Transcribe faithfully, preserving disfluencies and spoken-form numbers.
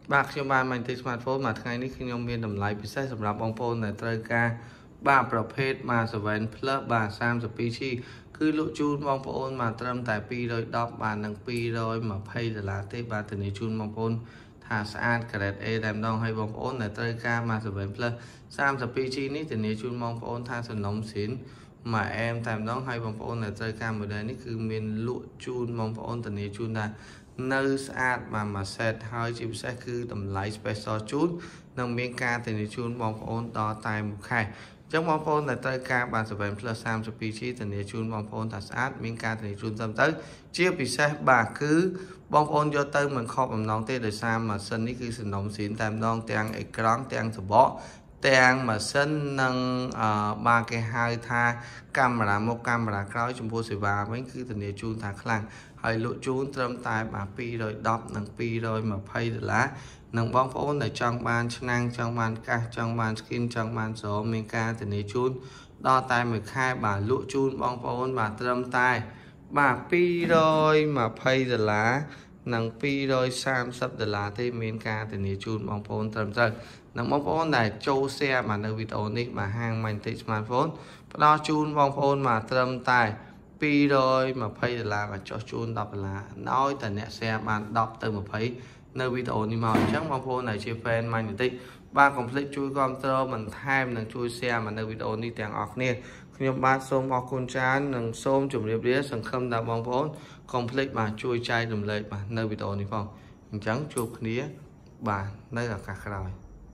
บางខ្ញុំបានមកទិញ smartphone មួយថ្ងៃនេះខ្ញុំមានតម្លៃពិសេសសម្រាប់បងប្អូនដែលត្រូវការបាទប្រភេទ បាទ seven plus បាទ thirty-two G គឺលក់ជូនបងប្អូនមកត្រឹមតែtwo tenបាទនិងtwo twentyដុល្លារទេបាទធានាជូនបងប្អូនថាស្អាត grade A តែម្ដងហើយបងប្អូនដែលត្រូវការមក seven plus thirty-two G នេះធានាជូនបងប្អូនថាសំណុំស៊ីនមកអែមតែម្ដងហើយបងប្អូនដែលត្រូវការ model នេះគឺមានលក់ជូនបងប្អូនធានាជូនថានៅស្អាតមកមួយ set ហើយជាពិសេសគឺតម្លៃ special ជូននិងមានការធានាជូនបងប្អូនដល់តែមួយខែអញ្ចឹងបងប្អូនដែលត្រូវការបាន seven plus thirty-two G ធានាជូនបងប្អូនថាស្អាតមានការធានាជូនត្រឹមត្រូវជាពិសេសបាទគឺបងប្អូនយកទៅមិនខកបំណងទេដោយសារម៉ាស៊ីននេះគឺសំណុំស៊ីនតែម្ដងទាំងអេក្រង់ទាំងសបកទាំងម៉ាស៊ីននិងអឺបាទគេហៅថាកាមេរ៉ាមុខកាមេរ៉ាក្រោយចំពោះសេវាវិញគឺធានាជូនថាខ្លាំងហើយលក់ជូនត្រឹមតែបាទtwo tenនិងtwo twentyដុល្លារនិងបងប្អូនដែលចង់បានឆ្នាំងចង់បានកាសចង់បាន skin ចង់បានស្រោមមានការធានាជូនដល់តែមួយខែបាទលក់ជូនបងប្អូនបាទត្រឹមតែបាទtwo twentyដុល្លារនិងtwo thirtyដុល្លារទេមានការធានាជូនបងប្អូនត្រឹមត្រូវនិងបងប្អូនដែលចូល share មកនៅវីដេអូនេះមកហាង Mantic Smartphone ផ្ដល់ជូនបងប្អូនមកត្រឹមតែtwo twentyដុល្លារមកចុះជូនtenដុល្លារដោយតែអ្នក share បានtenទៅtwentyនៅវីដេអូនេះមកអញ្ចឹងបងប្អូនដែលជា fan Mantic បាទកុំភ្លេចជួយគាំទ្របន្ថែមនិងជួយ share មកនៅវីដេអូនេះទាំងអស់គ្នាខ្ញុំបាទសូមអរគុណច្រើននិងសូមជម្រាបលាសង្ឃឹមថាបងប្អូនកុំភ្លេចបាទជួយចែករំលែកបាទនៅវីដេអូនេះផងអញ្ចឹងជួបគ្នាបាទនៅឱកាសក្រោយ